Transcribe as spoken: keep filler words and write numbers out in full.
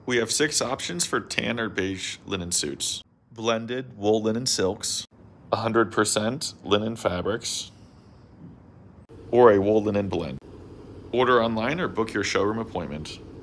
We have six options for tan or beige linen suits. Blended wool linen silks, one hundred percent linen fabrics, or a wool linen blend. Order online or book your showroom appointment.